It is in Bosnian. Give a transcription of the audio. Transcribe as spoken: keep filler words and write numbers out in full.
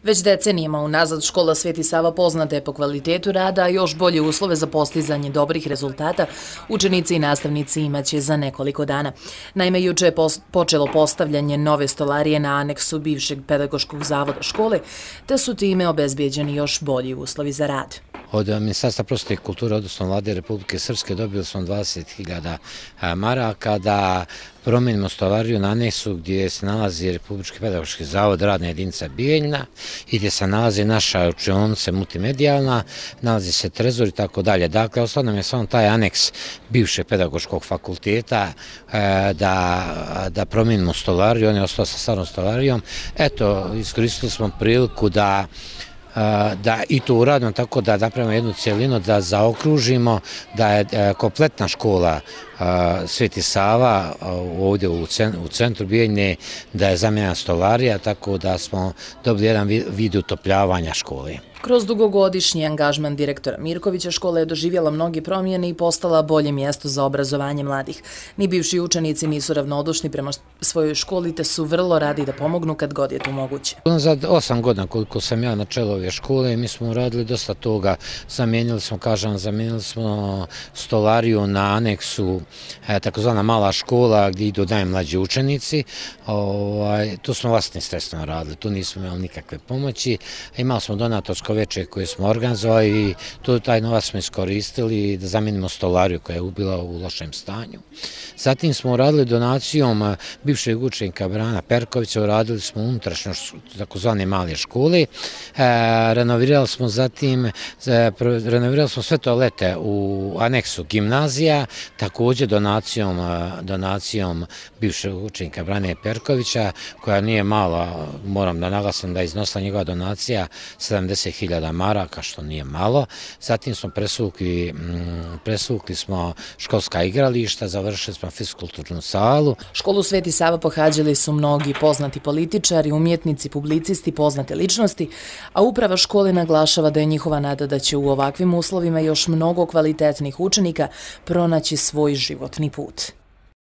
Već decenijama unazad škola Sveti Sava poznata je po kvalitetu rada, a još bolje uslove za postizanje dobrih rezultata učenici i nastavnici imaće za nekoliko dana. Naime, juče je počelo postavljanje nove stolarije na aneksu bivšeg pedagoškog zavoda škole, te su time obezbijeđeni još bolji uslovi za rad. Od Ministarstva prosvete i kulture, odnosno Vlade Republike Srpske, dobili smo dvadeset hiljada maraka da promijenimo stolariju na aneksu gdje se nalazi Republički pedagoški zavod, radna jedinica Bijeljna, i gdje se nalazi naša učionica multimedijalna, nalazi se trezor i tako dalje. Dakle, ostao nam je samo taj aneks bivšeg pedagoškog fakulteta da promijenimo stolariju, on je ostao sa starom stolarijom. Eto, iskoristili smo priliku da da i to uradimo tako da napravimo jednu cijelinu, da zaokružimo da je kompletna škola Sveti Sava ovdje u centru Bijeljne, da je zamijenjena stolarija, tako da smo dobili jedan vid utopljavanja škole. Kroz dugogodišnji angažman direktora Mirkovića škola je doživjela mnoge promjene i postala bolje mjesto za obrazovanje mladih. Ni bivši učenici nisu ravnodušni prema svojoj školi, te su vrlo radi da pomognu kad god je to moguće. Za osam godina koliko sam ja na čelu ove škole, mi smo uradili dosta toga. Zamijenili smo, kažem, zamijenili smo stolariju na aneksu, takozvana mala škola gdje idu najmlađi učenici. Tu smo vlastnim sredstvima radili, tu nismo imali nikakve pomoći. Imali smo donatorsko večer koje smo organizovali i taj novac smo iskoristili da zamijenimo stolariju koja je bila u lošem stanju. Zatim smo uradili donacijom bivšeg učenika Brana Perkovića, uradili smo unutrašnjost takozvane male škole, renovirali smo zatim, renovirali smo sve toalete u aneksu gimnazija, također donacijom, donacijom bivšeg učenika Brane Perkovića, koja nije mala, moram da naglasim da je iznosila njegova donacija sedamdeset hiljada maraka, što nije malo. Zatim smo presvukli, presvukli smo školska igrališta, završili smo fiskulturnu salu. Školu Sveti Sava pohađali su mnogi poznati političari, umjetnici, publicisti, poznate ličnosti, a uprava škole naglašava da je njihova nada da će u ovakvim uslovima još mnogo kvalitetnih učenika pronaći svoj životni put.